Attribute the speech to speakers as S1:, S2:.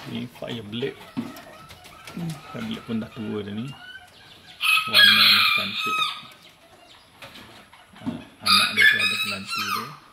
S1: Ni fire blade. Fire blade pun dah tua dah ni. Warna cantik. Anak dia tu ada pelanti dia.